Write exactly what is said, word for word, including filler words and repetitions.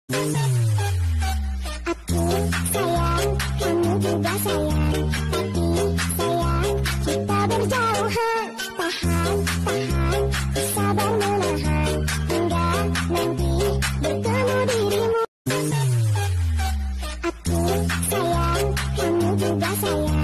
Aku sayang, kamu juga sayang. Tapi sayang, kita berjauhan. Tahan, tahan, sabar menahan. Hingga nanti bertemu dirimu. Aku sayang, kamu juga sayang.